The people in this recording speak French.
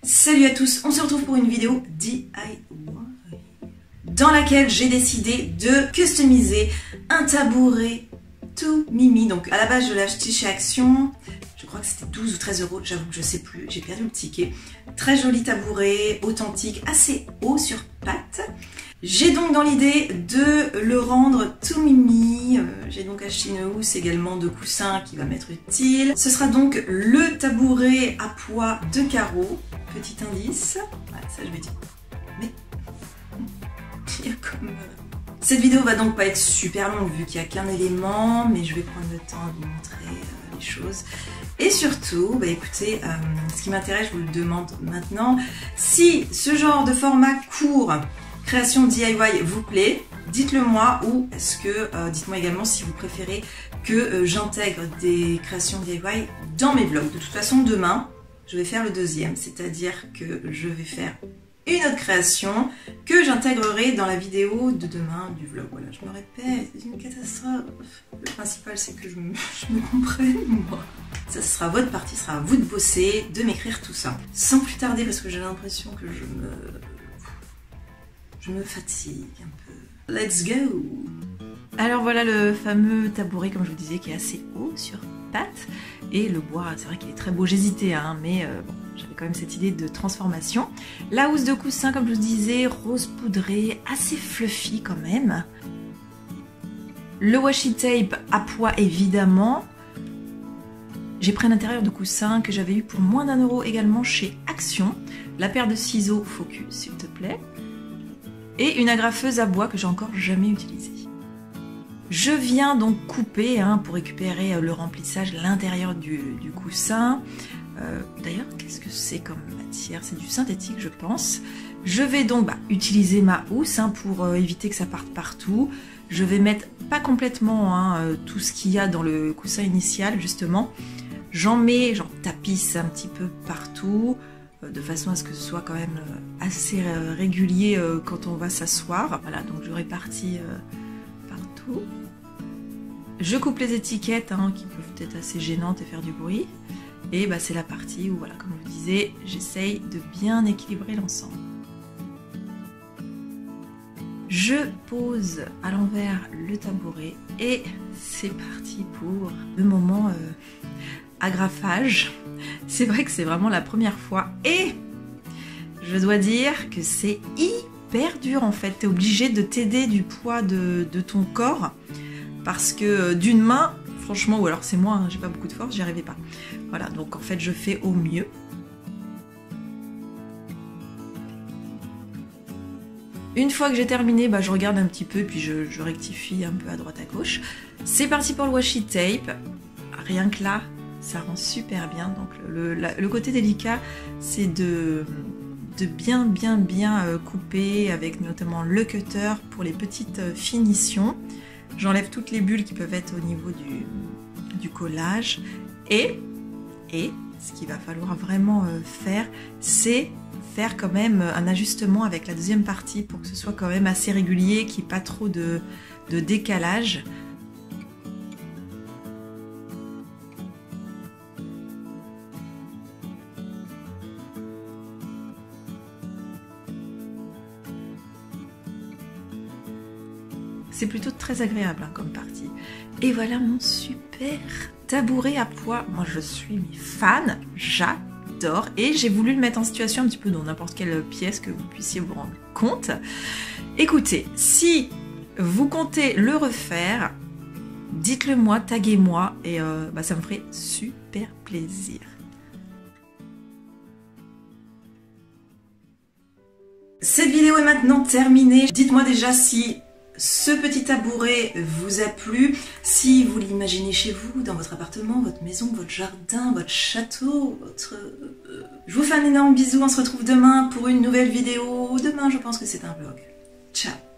Salut à tous, on se retrouve pour une vidéo DIY dans laquelle j'ai décidé de customiser un tabouret tout mimi. Donc à la base je l'ai acheté chez Action, je crois que c'était 12 ou 13 euros, j'avoue que je sais plus, j'ai perdu le ticket. Très joli tabouret, authentique, assez haut sur pattes. J'ai donc dans l'idée de le rendre tout mimi. J'ai donc acheté une housse également de coussin qui va m'être utile. Ce sera donc le tabouret à poids de carreaux. Petit indice. Ouais, ça je vais dire. Mais il y a comme... Cette vidéo va donc pas être super longue vu qu'il n'y a qu'un élément, mais je vais prendre le temps de vous montrer les choses. Et surtout, bah écoutez, ce qui m'intéresse, je vous le demande maintenant, si ce genre de format court, création DIY vous plaît, dites-le moi, ou est-ce que, dites-moi également si vous préférez que j'intègre des créations DIY dans mes vlogs. De toute façon, demain, je vais faire le deuxième, c'est-à-dire que je vais faire une autre création que j'intégrerai dans la vidéo de demain du vlog. Voilà, je me répète, c'est une catastrophe. Le principal, c'est que je me comprenne, moi. Ça sera votre partie, ce sera à vous de bosser, de m'écrire tout ça. Sans plus tarder, parce que j'ai l'impression que je me fatigue un peu. Let's go! Alors voilà le fameux tabouret, comme je vous disais, qui est assez haut sur pattes. Et le bois, c'est vrai qu'il est très beau, j'hésitais, hein, mais bon, j'avais quand même cette idée de transformation. La housse de coussin, comme je vous disais, rose poudré, assez fluffy quand même. Le washi tape à poids, évidemment. J'ai pris un intérieur de coussin que j'avais eu pour moins d'1 euro également chez Action. La paire de ciseaux Focus, s'il te plaît. Et une agrafeuse à bois que j'ai encore jamais utilisée. Je viens donc couper pour récupérer le remplissage, l'intérieur du coussin. D'ailleurs, qu'est-ce que c'est comme matière? C'est du synthétique, je pense. Je vais donc utiliser ma housse pour éviter que ça parte partout. Je vais mettre pas complètement tout ce qu'il y a dans le coussin initial, justement. J'en tapisse un petit peu partout, de façon à ce que ce soit quand même assez régulier quand on va s'asseoir. Voilà, donc je répartis partout. Je coupe les étiquettes qui peuvent être assez gênantes et faire du bruit. Et c'est la partie où, voilà, comme je vous disais, j'essaye de bien équilibrer l'ensemble. Je pose à l'envers le tabouret et c'est parti pour le moment agrafage. C'est vrai que c'est vraiment la première fois et je dois dire que c'est hyper dur en fait. Tu es obligé de t'aider du poids de ton corps. Parce que d'une main, franchement, ou alors c'est moi, j'ai pas beaucoup de force, j'y arrivais pas. Voilà, donc en fait je fais au mieux. Une fois que j'ai terminé, je regarde un petit peu, puis je rectifie un peu à droite à gauche. C'est parti pour le washi tape. Rien que là, ça rend super bien. Donc le côté délicat, c'est de bien couper avec notamment le cutter pour les petites finitions. J'enlève toutes les bulles qui peuvent être au niveau du collage et ce qu'il va falloir vraiment faire, c'est faire quand même un ajustement avec la deuxième partie pour que ce soit quand même assez régulier, qu'il n'y ait pas trop de décalage. C'est plutôt très agréable comme partie. Et voilà mon super tabouret à poids. Moi je suis fan, j'adore. Et j'ai voulu le mettre en situation un petit peu dans n'importe quelle pièce que vous puissiez vous rendre compte. Écoutez, si vous comptez le refaire, dites-le moi, taguez-moi et ça me ferait super plaisir. Cette vidéo est maintenant terminée. Dites-moi déjà si ce petit tabouret vous a plu, si vous l'imaginez chez vous, dans votre appartement, votre maison, votre jardin, votre château, Je vous fais un énorme bisou, on se retrouve demain pour une nouvelle vidéo. Demain, je pense que c'est un vlog. Ciao!